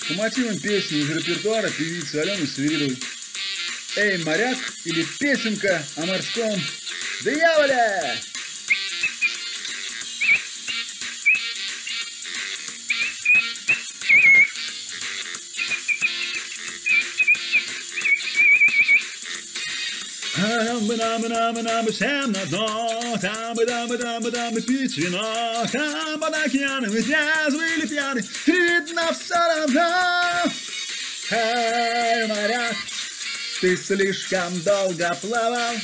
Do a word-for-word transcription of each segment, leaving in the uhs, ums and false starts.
По мотивам песни из репертуара певицы Алены Сверидовой. «Эй, моряк» или песенка о морском дьяволе. Там бы нам бы нам бы нам бы всем на дно, там бы там бы там бы там бы пить вино, там под океаном ведь трезвый или пьяный, видно все равно. Эй, моряк, ты слишком долго плавал,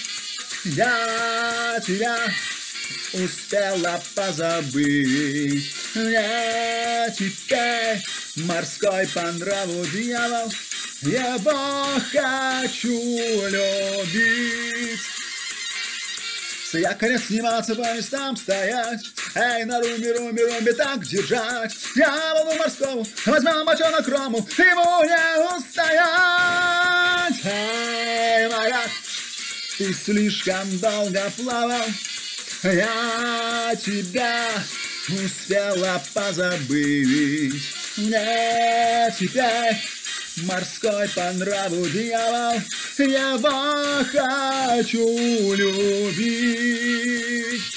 я тебя успела позабыть. Мне теперь морской по нраву дьявол, его хочу любить. С якоря сниматься, по местам стоять, эй, на румбе, румбе, румбе так держать. Дьяволу морскому возьмем бочонок рому, ему не устоять. Эй, моряк, ты слишком долго плавал, я тебя успела позабыть. Мне теперь морской по нраву дьявол, его хочу любить.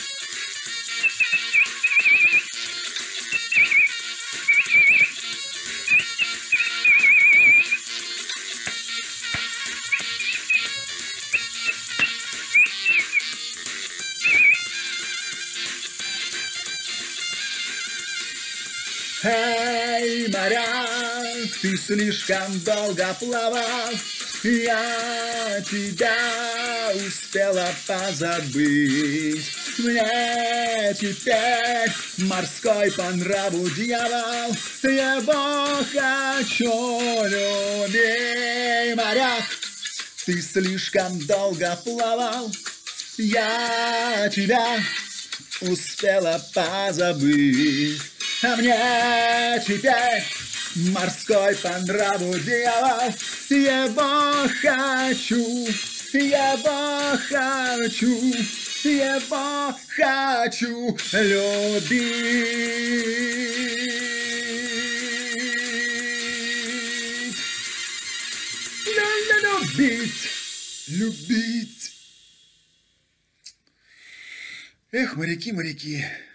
Эй, моряк, ты слишком долго плавал, я тебя успела позабыть. Мне теперь морской по нраву дьявол, его хочу любить. Моряк, ты слишком долго плавал, я тебя успела позабыть. А мне теперь морской по нраву дьявол, его хочу, его хочу, его хочу любить. Любить, любить. Эх, моряки, моряки.